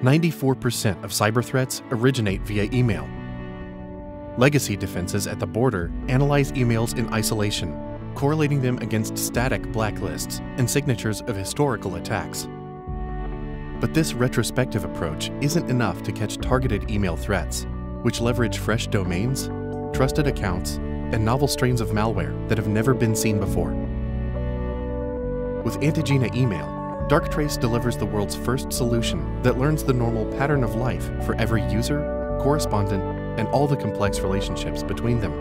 94% of cyber threats originate via email. Legacy defenses at the border analyze emails in isolation, correlating them against static blacklists and signatures of historical attacks. But this retrospective approach isn't enough to catch targeted email threats, which leverage fresh domains, trusted accounts, and novel strains of malware that have never been seen before. With Antigena Email, Darktrace delivers the world's first solution that learns the normal pattern of life for every user, correspondent, and all the complex relationships between them.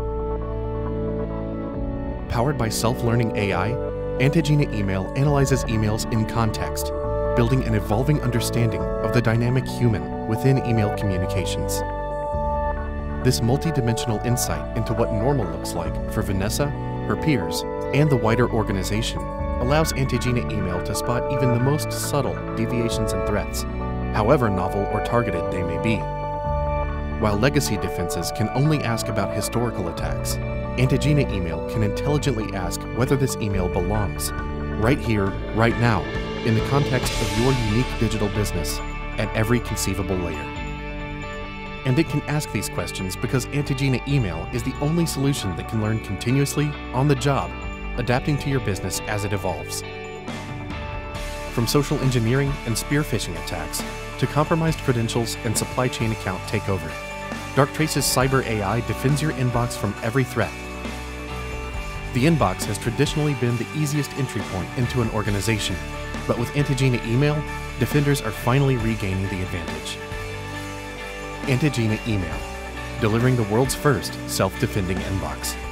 Powered by self-learning AI, Antigena Email analyzes emails in context, building an evolving understanding of the dynamic human within email communications. This multi-dimensional insight into what normal looks like for Vanessa, her peers, and the wider organization allows Antigena Email to spot even the most subtle deviations and threats, however novel or targeted they may be. While legacy defenses can only ask about historical attacks, Antigena Email can intelligently ask whether this email belongs, right here, right now, in the context of your unique digital business at every conceivable layer. And it can ask these questions because Antigena Email is the only solution that can learn continuously, on the job, adapting to your business as it evolves. From social engineering and spear phishing attacks to compromised credentials and supply chain account takeover, Darktrace's cyber AI defends your inbox from every threat. The inbox has traditionally been the easiest entry point into an organization, but with Antigena Email, defenders are finally regaining the advantage. Antigena Email, delivering the world's first self-defending inbox.